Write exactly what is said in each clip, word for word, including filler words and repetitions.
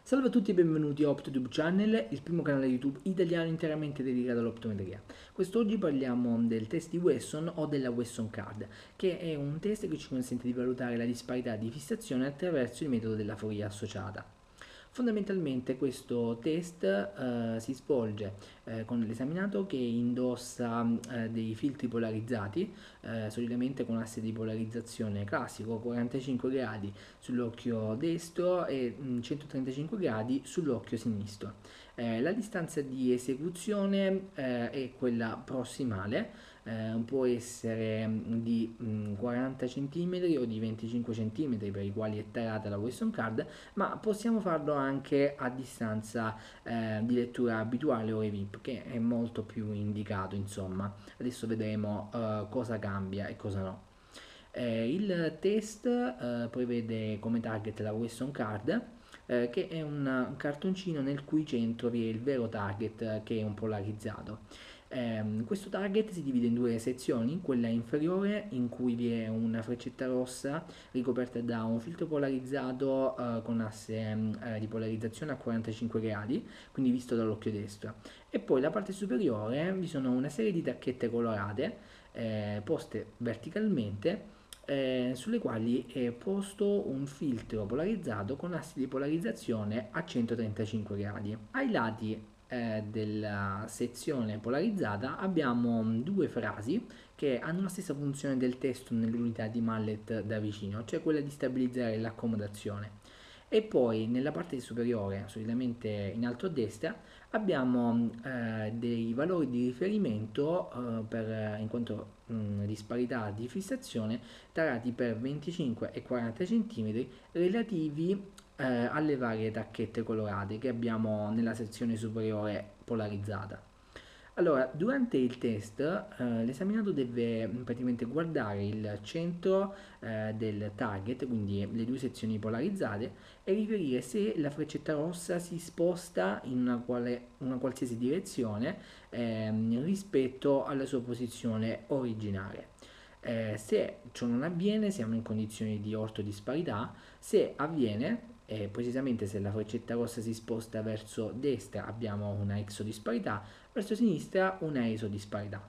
Salve a tutti e benvenuti a OptoTube Channel, il primo canale YouTube italiano interamente dedicato all'optometria. Quest'oggi parliamo del test di Wesson o della Wesson Card, che è un test che ci consente di valutare la disparità di fissazione attraverso il metodo della Fourier associata. Fondamentalmente questo test eh, si svolge eh, con l'esaminato che indossa eh, dei filtri polarizzati, eh, solitamente con asse di polarizzazione classico, quarantacinque gradi sull'occhio destro e mh, centotrentacinque gradi sull'occhio sinistro. Eh, la distanza di esecuzione eh, è quella prossimale, eh, può essere di mh, quaranta centimetri o di venticinque centimetri per i quali è tarata la Wesson Card, ma possiamo farlo anche a distanza eh, di lettura abituale o E V I P, che è molto più indicato, insomma. Adesso vedremo eh, cosa cambia e cosa no. Eh, il test eh, prevede come target la Wesson Card, eh, che è un cartoncino nel cui centro vi è il vero target, eh, che è un polarizzato. Ehm, questo target si divide in due sezioni: quella inferiore in cui vi è una freccetta rossa ricoperta da un filtro polarizzato eh, con asse mm, eh, di polarizzazione a quarantacinque gradi, quindi visto dall'occhio destro, e poi la parte superiore vi sono una serie di tacchette colorate eh, poste verticalmente, eh, sulle quali è posto un filtro polarizzato con assi di polarizzazione a centotrentacinque gradi. Ai lati eh, della sezione polarizzata abbiamo due frasi che hanno la stessa funzione del testo nell'unità di Mallet da vicino, cioè quella di stabilizzare l'accomodazione. E poi nella parte superiore, solitamente in alto a destra, abbiamo eh, dei valori di riferimento eh, per, in quanto mh, disparità di fissazione, tarati per venticinque e quaranta centimetri relativi eh, alle varie tacchette colorate che abbiamo nella sezione superiore polarizzata. Allora, durante il test eh, l'esaminato deve mm, praticamente guardare il centro eh, del target, quindi le due sezioni polarizzate, e riferire se la freccetta rossa si sposta in una, quale, una qualsiasi direzione ehm, rispetto alla sua posizione originale. Eh, se ciò non avviene, siamo in condizioni di ortodisparità. Se avviene, e precisamente se la freccetta rossa si sposta verso destra, abbiamo una exodisparità, verso sinistra una isodisparità.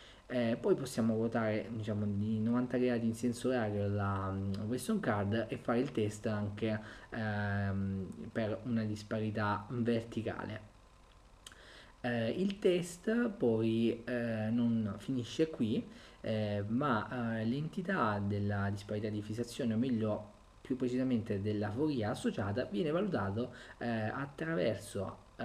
Eh, poi possiamo ruotare, diciamo, di novanta gradi in senso orario la um, Wesson Card e fare il test anche ehm, per una disparità verticale. Eh, il test poi eh, non finisce qui, eh, ma eh, l'entità della disparità di fissazione, o meglio, più precisamente della foria associata, viene valutato eh, attraverso eh,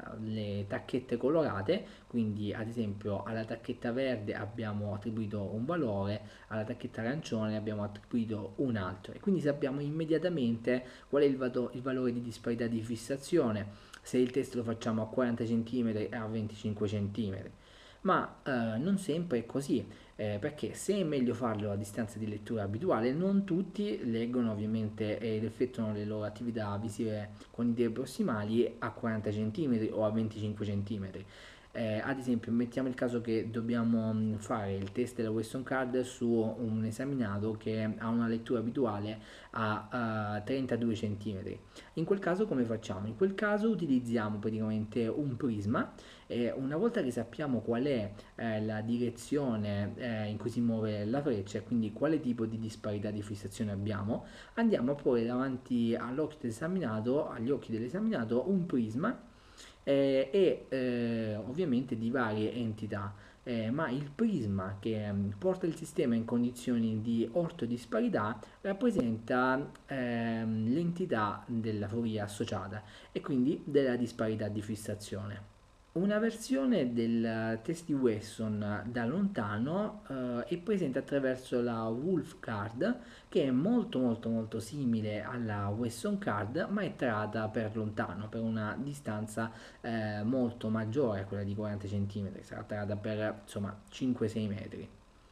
le tacchette colorate. Quindi ad esempio alla tacchetta verde abbiamo attribuito un valore, alla tacchetta arancione abbiamo attribuito un altro, e quindi sappiamo immediatamente qual è il, vado- il valore di disparità di fissazione se il test lo facciamo a quaranta centimetri e a venticinque centimetri. Ma eh, non sempre è così, eh, perché se è meglio farlo a distanza di lettura abituale, non tutti leggono ovviamente ed effettuano le loro attività visive con i dei prossimali a quaranta centimetri o a venticinque centimetri. Eh, ad esempio, mettiamo il caso che dobbiamo mh, fare il test della Weston Card su un esaminato che ha una lettura abituale a, a trentadue centimetri. In quel caso come facciamo? In quel caso utilizziamo praticamente un prisma, e una volta che sappiamo qual è eh, la direzione eh, in cui si muove la freccia e quindi quale tipo di disparità di fissazione abbiamo, andiamo a porre davanti all'occhio dell'esaminato, agli occhi dell'esaminato, un prisma eh, e eh, ovviamente di varie entità. Eh, ma il prisma che mm, porta il sistema in condizioni di ortodisparità rappresenta ehm, l'entità della foria associata e quindi della disparità di fissazione. Una versione del test di Wesson da lontano eh, è presente attraverso la Wolf Card, che è molto molto molto simile alla Wesson Card, ma è tratta per lontano, per una distanza eh, molto maggiore a quella di quaranta centimetri, sarà tratta per insomma cinque sei metri.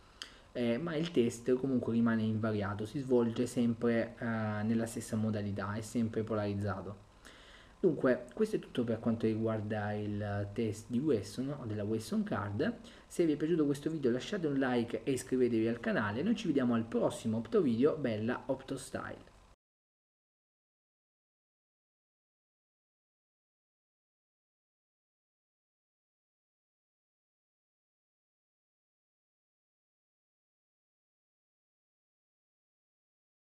Eh, ma il test comunque rimane invariato, si svolge sempre eh, nella stessa modalità, è sempre polarizzato. Dunque, questo è tutto per quanto riguarda il test di Wesson o della Wesson Card. Se vi è piaciuto questo video lasciate un like e iscrivetevi al canale. Noi ci vediamo al prossimo Opto Video. Bella Opto Style!